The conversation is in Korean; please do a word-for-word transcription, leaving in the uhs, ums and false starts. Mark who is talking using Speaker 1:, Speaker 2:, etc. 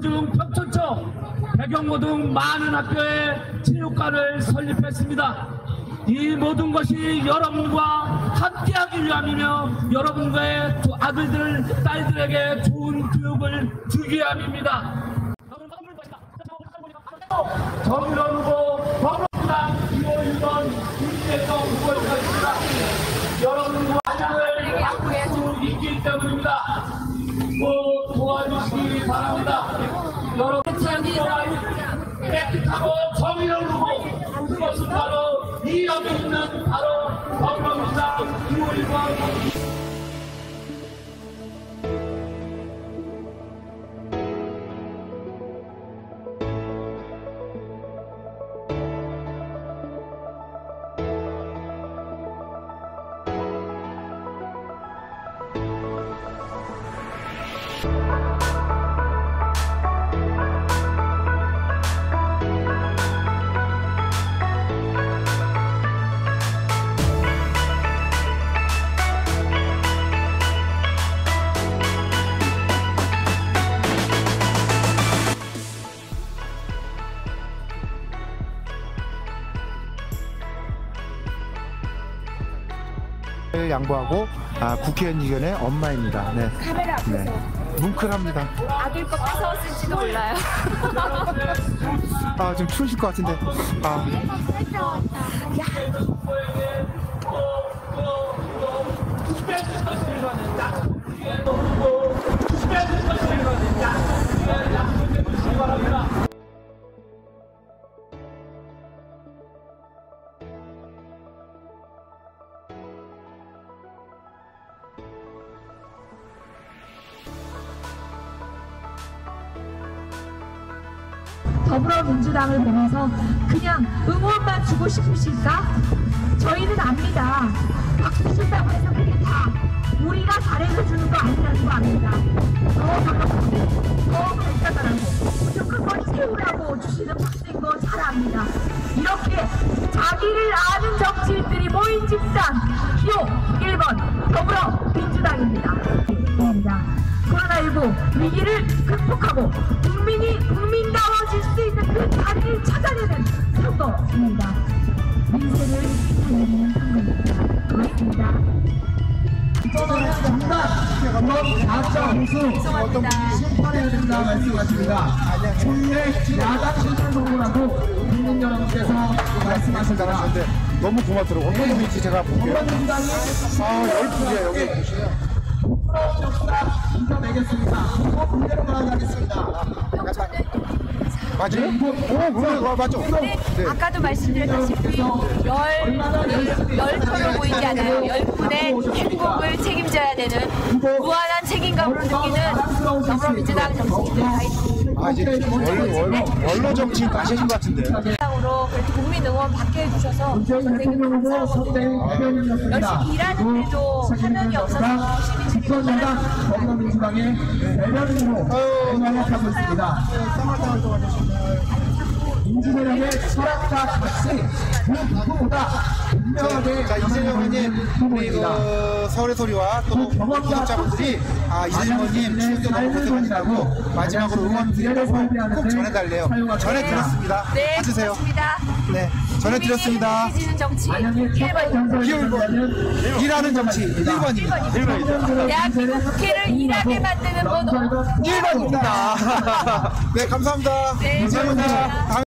Speaker 1: 그중 평촌청, 배경고 등 많은 학교에 체육관을 설립했습니다. 이 모든 것이 여러분과 함께하기 위함이며 여러분과의 아들들, 딸들에게 좋은 교육을 주기 위함입니다. 정의로운 후보, 더불어민주당 이호 일 번 윤대성 후보였습니다. 여러분과 사랑을 약속할 수 있기 때문입니다. 꼭 도와주시기 바랍니다. 여러분의 정의와 깨끗하고 정의로운 후보, 그것은 바로 이 여기 있는 바로 더불어민주당 이호 일 번
Speaker 2: 양보하고 아, 국회의원의 엄마입니다. 네.
Speaker 3: 카메라 앞에서
Speaker 2: 네. 뭉클합니다.
Speaker 3: 아들 거 뺏어왔을지도 몰라요.
Speaker 2: 아, 좀 추우실 것 같은데. 아.
Speaker 4: 더불어민주당을 보면서 그냥 응원만 주고 싶으실까? 저희는 압니다. 박수 준다고 해서 그게 다 우리가 잘해서 주는 거 아니라는 거 압니다. 더 반갑고 더 감사하라고 부족한 건 채우라고 주시는 박수인 거 잘 압니다. 이렇게 자기를 아는 정치인들이 모인 집단 표 일 번 더불어민주당입니다. 코로나십구 위기를 극복하고 국민이 국민다워질 수 있는 그 자리를 찾아내는 선거입니다. 민생을 살리는 선거입니다. 고맙습니다.
Speaker 5: 정답! 가짜 홍수 어떤 분이 심판해야 된다 말씀하십니다. 총회 야당 심판소라고 국민 여러분께서 말씀하신다.
Speaker 2: 너무 고맙더라고요. 어떤 분인지 제가 볼게요. 아, 열풍이에요, 여기 보시면.
Speaker 5: 인정내겠습니다. 이거 그대로 나가겠습니다.
Speaker 2: 맞아요? 오, 그래, 맞죠?
Speaker 3: 네,
Speaker 2: 네.
Speaker 3: 아까도 말씀드렸다시피 열, 열 표로 보이지 않아요. 열 분의 행복을 책임져야 되는 무한한 책임감을 느끼는 더불어민주당 정치인들 다 있습니다.
Speaker 2: 아, 이제 원로, 원로 정치인 가시신 것 같은데.
Speaker 3: 으로 그래도 국민 응원 받게 해주셔서 되게 감사하고 열심히 일하는데도 사명이 없어서 시민들이
Speaker 5: 더불어민주당의 대변인으로 행하고 있습니다. 민주노력의 철학과 같이 그 누구보다 분명하게
Speaker 2: 자, 이재명 의원님, 우리 그 서울의 소리와 또 구독자분들이 아, 이재명 의원님 출근 너무 고생하시다고 마지막으로 응원 드리려고 꼭 전해달래요. 전해드렸습니다.
Speaker 3: 네,
Speaker 2: 해주세요.
Speaker 3: 고맙습니다.
Speaker 2: 네, 전해드렸습니다.
Speaker 3: 국민이 정치 일 번입니다.
Speaker 2: 일 번. 일하는 정치 일 번입니다. 일 번입니다.
Speaker 3: 대한민국 국회를 일하게 만드는 건
Speaker 2: 일 번입니다. 네, 감사합니다.
Speaker 3: 네,
Speaker 2: 감사합니다.
Speaker 3: 감사합니다.
Speaker 2: 다음에